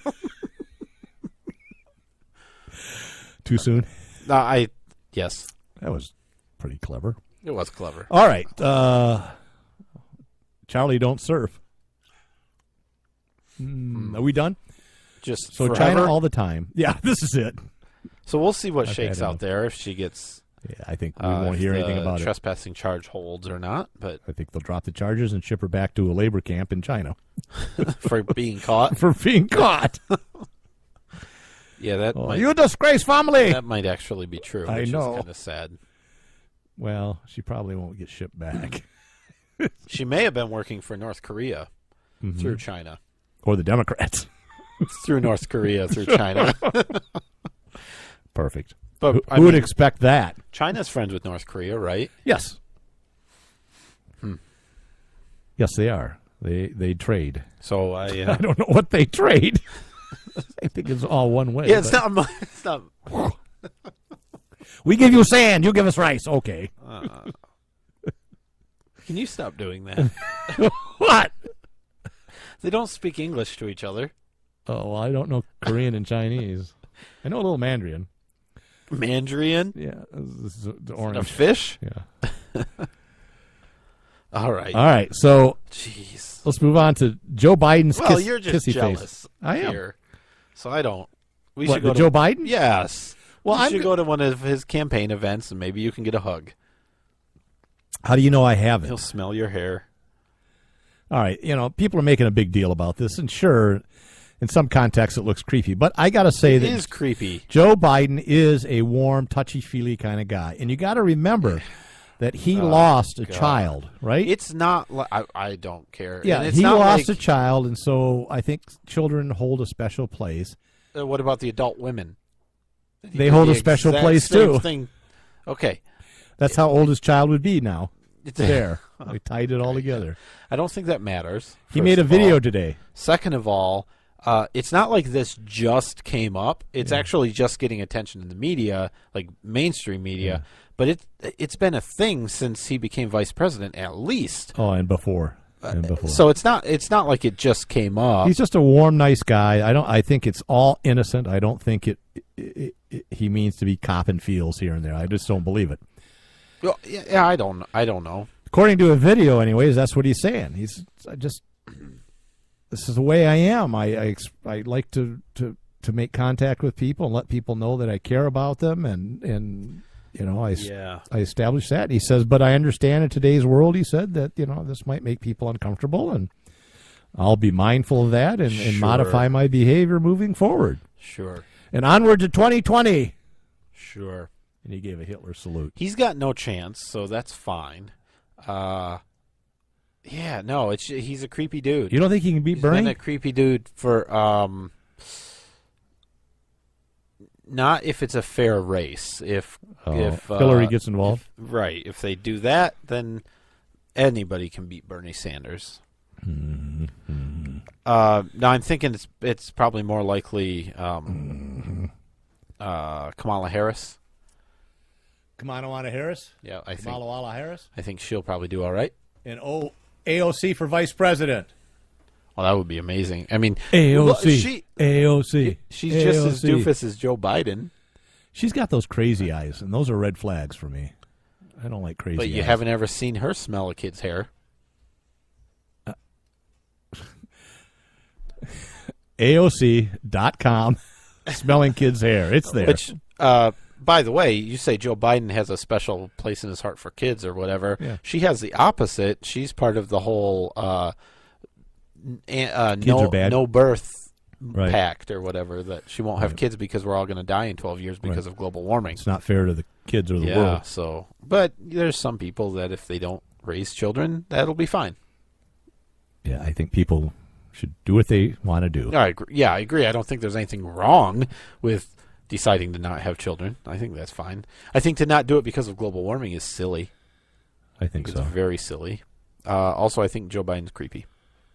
Too soon?
Uh, I yes,
That was pretty clever.
it was clever.
All right. Uh, Charlie don't surf. Hmm, are we done?
Just
So
forever.
China all the time. Yeah, this is it.
So we'll see what
I've
shakes
had
out
enough.
there if she gets.
Yeah, I think we
uh,
won't
if
hear
the
anything about it.
trespassing charge holds or not, but
I think they'll drop the charges and ship her back to a labor camp in China
for being caught,
for being caught.
yeah, that
Oh,
might,
you disgrace family.
that might actually be true.
I
Which
know.
is kind of sad.
Well, she probably won't get shipped back.
She may have been working for North Korea
Mhm.
through China.
Or the Democrats.
Through North Korea, through China.
Perfect.
But
who
I
who would
mean,
expect that?
China's friends with North Korea, right?
Yes.
Hmm.
Yes, they are. They they trade.
So I, uh,
I don't know what they trade. I think it's all one way.
Yeah, it's
but-
not. mu- It's not.
We give you sand, you give us rice. Okay.
Uh, can you stop doing that?
What?
They don't speak English to each other.
Oh, well, I don't know Korean and Chinese. I know a little Mandarin.
Mandarin?
Yeah, this is the
Is it
orange
a fish?
Yeah.
All right.
All right. So,
jeez.
Let's move on to Joe Biden's
Well,
kiss,
you're just
kissy
jealous.
face. I am.
Here. So I don't. We
What,
should go
the
to
Joe Biden?
Yes.
Well,
we
I'm
should
go-
go to one of his campaign events, and maybe you can get a hug.
How do you know I haven't?
He'll smell your hair.
All right, you know, people are making a big deal about this, and sure, in some contexts it looks creepy, but I got to say
It
that
is creepy.
Joe Biden is a warm, touchy-feely kind of guy, and you got to remember that he
Oh,
lost a
God.
child, right?
It's not. Li- I, I don't care.
yeah,
And it's
he
not
lost
like,
a child, and so I think children hold a special place.
Uh, what about the adult women? He
They
did
hold
the
a special
exact
place,
same
too.
Thing. Okay.
That's how old his child would be now.
It's
there. We tied it all together.
I don't think that matters.
He
first
made a
of
video
all.
today.
Second of all, uh, it's not like this just came up. It's
Yeah.
actually just getting attention in the media, like mainstream media. But it it's been a thing since he became vice president, at least.
Oh, and before. And before.
So it's not it's not like it just came up.
He's just a warm, nice guy. I don't. I think it's all innocent. I don't think it, it, it. He means to be copping feels here and there. I just don't believe it.
Well, yeah, yeah, I don't. I don't know.
According to a video, anyways, that's what he's saying. He's I just. This is the way I am. I I, ex- I like to, to to make contact with people and let people know that I care about them, and and you know I s-
Yeah.
I establish that. He says, but I understand in today's world, he said that you know this might make people uncomfortable, and I'll be mindful of that and, and
Sure.
modify my behavior moving forward.
Sure.
And onward to twenty twenty.
Sure.
And he gave a Hitler salute.
He's got no chance, so that's fine. Uh, yeah, no, it's he's a creepy dude.
You don't think he can beat
He's
Bernie?
been a creepy dude for um, not if it's a fair race. If
Oh,
if uh,
Hillary gets involved?
if- right? If they do that, then anybody can beat Bernie Sanders.
Mm-hmm.
Uh, now I'm thinking it's it's probably more likely um, uh, Kamala Harris.
Kamala Harris?
Yeah, I think
Kamala Harris?
I think she'll probably do all right.
And o- A O C for vice president.
Well, that would be amazing. I mean,
A O C.
look, she
A O C.
she's just as
A O C.
doofus as Joe Biden.
She's got those crazy eyes, and those are red flags for me. I don't like crazy
But you
eyes.
haven't ever seen her smell a kid's hair.
A O C dot com smelling kids' hair. It's there.
Which, uh, by the way, you say Joe Biden has a special place in his heart for kids or whatever.
Yeah.
She has the opposite. She's part of the whole uh, n- uh,
Kids
no
are bad.
no birth
Right.
pact or whatever, that she won't have
Right.
kids because we're all going to die in twelve years because
Right.
of global warming.
It's not fair to the kids or the
yeah,
world.
so but there's some people that if they don't raise children, that'll be fine.
Yeah, I think people should do what they want to do.
I agree. Yeah, I agree. I don't think there's anything wrong with deciding to not have children. I think that's fine. I think to not do it because of global warming is silly.
I think
It's
so.
very silly. Uh, also, I think Joe Biden's creepy.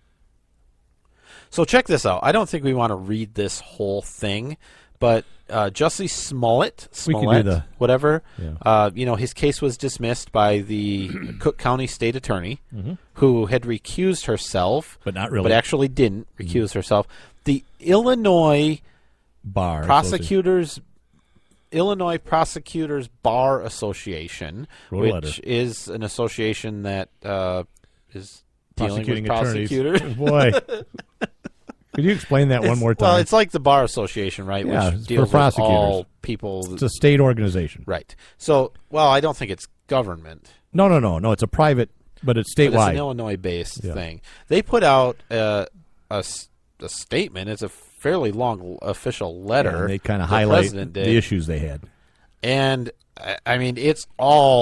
So check this out. I don't think we want to read this whole thing, but uh, Justice Smollett,
We can do
Smollett,
the-
whatever,
Yeah.
uh, you know, his case was dismissed by the Cook County State Attorney,
Mhm.
who had recused herself,
But not really.
but actually didn't recuse herself. The Illinois
Bar
prosecutors. Illinois Prosecutors Bar Association,
Wrote a
which
letter.
is an association that uh, is dealing with
Prosecuting attorneys.
prosecutors.
Boy. Could you explain that one
It's-
more time?
Well, it's like the Bar Association, right?
Yeah,
which
it's for
deals with
prosecutors.
all people.
It's a state organization.
Right. So, well, I don't think it's government.
No, no, no, no. It's a private, but it's
But it's
statewide.
an Illinois-based
Yeah.
thing. They put out uh, a, s- a statement. It's a fairly long official letter.
Yeah, and they kind of
the
highlight
president did.
the issues they had.
And, I- I mean, it's all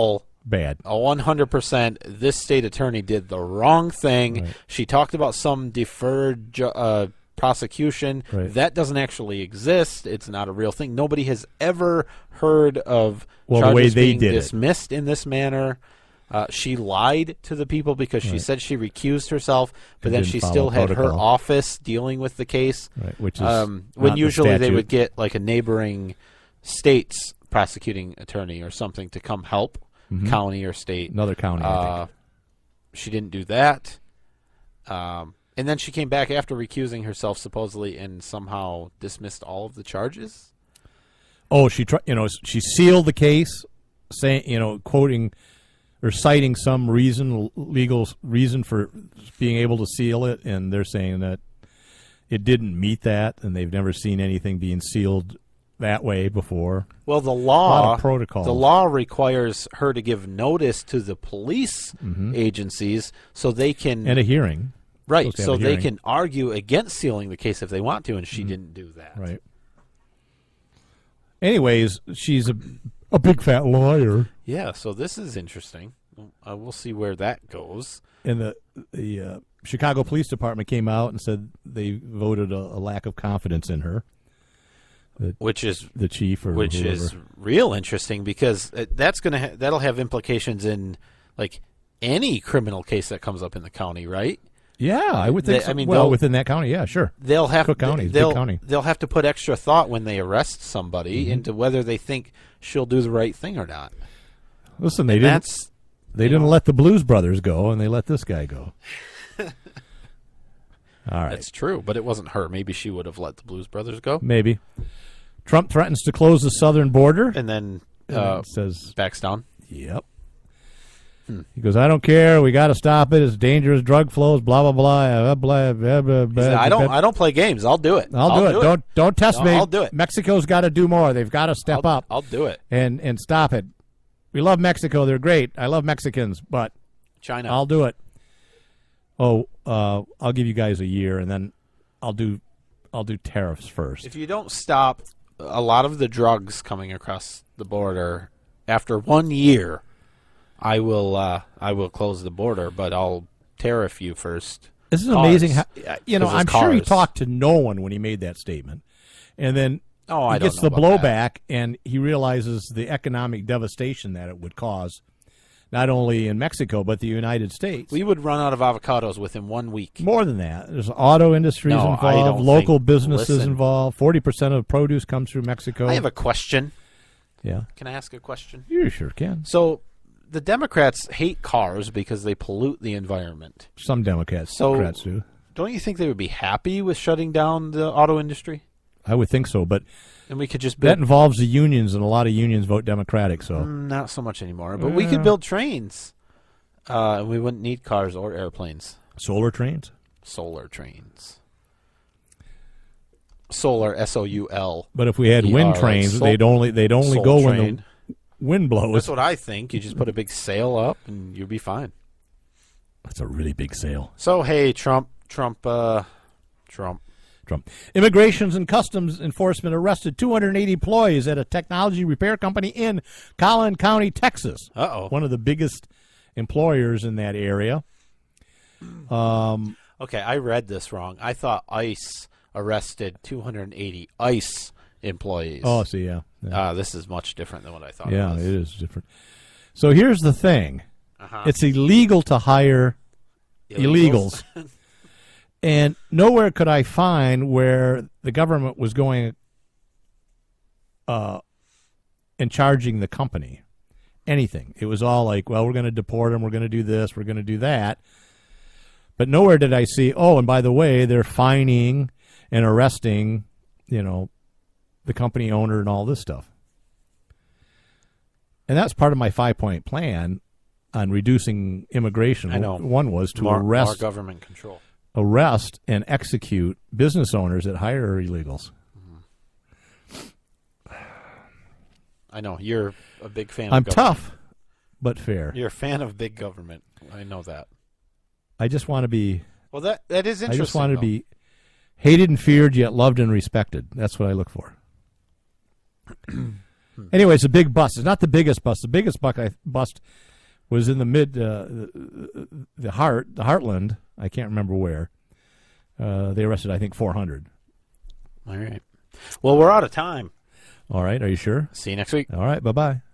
bad.
A one hundred percent. This state attorney did the wrong thing.
Right.
She talked about some deferred ju- uh, prosecution.
Right.
That doesn't actually exist. It's not a real thing. Nobody has ever heard of
Well, the
charges
way they
being
did it.
dismissed in this manner. Uh, she lied to the people because she
Right.
said she recused herself, but
And
then
didn't
she
follow
still had her
protocol.
office dealing with the case.
Right, which is
um,
not
when
the
usually they
statute.
would get like a neighboring state's prosecuting attorney or something to come help,
Mhm.
county or state.
Another county, I
Uh,
think.
she didn't do that. Um, and then she came back after recusing herself supposedly and somehow dismissed all of the charges.
Oh, she tried. You know, she sealed the case, saying, you know, quoting or citing some reason, legal reason for being able to seal it, and they're saying that it didn't meet that, and they've never seen anything being sealed that way before.
Well, the
A
law,
lot of protocols.
the law requires her to give notice to the police
Mhm.
agencies so they can
And a hearing.
right,
Supposed to have
so
a
they
hearing.
can argue against sealing the case if they want to, and she didn't do that.
Right. Anyways, she's a a big fat liar.
Yeah, so this is interesting. Uh, we'll see where that goes.
And the the uh, Chicago Police Department came out and said they voted a, a lack of confidence in her. The,
which is
the chief or
which
whoever.
is real interesting because uh, that's going to ha- that'll have implications in like any criminal case that comes up in the county, right?
Yeah, I would think.
They-
so.
I mean,
well,
they'll-
within that county, yeah, sure.
They'll have
Cook County, is a big
they'll
county.
they'll have to put extra thought when they arrest somebody
Mhm.
into whether they think she'll do the right thing or not.
Listen, they
And
didn't.
that's,
They
you
didn't
know-
let the Blues Brothers go, and they let this guy go. All right,
That's true, but it wasn't her. Maybe she would have let the Blues Brothers go.
maybe. Trump threatens to close the southern border,
And then
and
uh,
then says,
backs down.
"Yep."
Hmm.
He goes, "I don't care. We got to stop it. It's dangerous. Drug flows. Blah blah blah. Blah blah blah. blah,
He said, I
blah,
don't.
blah."
I don't play games. I'll do it.
I'll, do, it. Don't don't test
No,
me.
I'll do it.
Mexico's got to do more. They've got to step
I'll,
up
I'll do it.
and and stop it. We love Mexico. They're great. I love Mexicans, but
China.
I'll do it. Oh, uh, I'll give you guys a year, and then I'll do I'll do tariffs first.
If you don't stop a lot of the drugs coming across the border after one year, I will. Uh, I will close the border, but I'll tariff you first.
This is
Cars.
amazing. How,
Yeah,
you know,
'cause
I'm
it's
sure he
cars.
talked to no one when he made that statement, and then
Oh, I
he
don't
gets
know
the
about
blowback, and he realizes the economic devastation that it would cause, not only in Mexico but the United States.
We would run out of avocados within one week.
More than that, there's auto industries
No, I
involved,
don't
local
think-
businesses
listen.
involved. Forty percent of produce comes through Mexico.
I have a question.
yeah,
Can I ask a question?
you sure can.
So, the Democrats hate cars because they pollute the environment.
Some Democrats,
So-
Democrats do.
Don't you think they would be happy with shutting down the auto industry?
I would think so, but
And we could just
that
build,
involves the unions, and a lot of unions vote Democratic. So
Mm, not so much anymore. But we
Yeah.
could build trains, uh, and we wouldn't need cars or airplanes.
solar trains.
Solar trains. Solar, S O U L.
But if we had
E
wind
R,
trains,
like sol-
they'd only they'd only
soul
go when
train.
the wind blows.
That's what I think. You just put a big sail up, and you'll be fine.
That's a really big sail.
So hey, Trump, Trump, uh, Trump.
Trump. Immigrations and Customs Enforcement arrested two hundred eighty employees at a technology repair company in Collin County, Texas.
Uh-oh.
One of the biggest employers in that area. Um,
Okay, I read this wrong. I thought ICE arrested two hundred eighty ICE employees.
oh, see, yeah. Yeah,
Uh, this is much different than what I thought
yeah
it was.
it is different. So here's the thing.
Uh-huh.
It's illegal to hire illegals. And nowhere could I find where the government was going uh, and charging the company anything. It was all like, well, we're going to deport them, we're going to do this, we're going to do that. But nowhere did I see, oh, and by the way, they're fining and arresting, you know, the company owner and all this stuff. And that's part of my five-point plan on reducing immigration.
I know.
One was to
more,
arrest
more government control.
arrest and execute business owners that hire illegals.
I know you're a big fan.
I'm
of government.
tough, but fair.
You're a fan of big government. I know that.
I just want to be.
Well, that that is
I
interesting.
just want to
though.
be hated and feared, yet loved and respected. That's what I look for. Anyway, it's a big bust. It's not the biggest bust. The biggest buck I, bust was in the mid, uh, the, the heart, the Heartland. I can't remember where. Uh, they arrested, I think, four hundred.
All right. Well, we're out of time.
All right. Are you sure?
See you next week.
All right. Bye bye.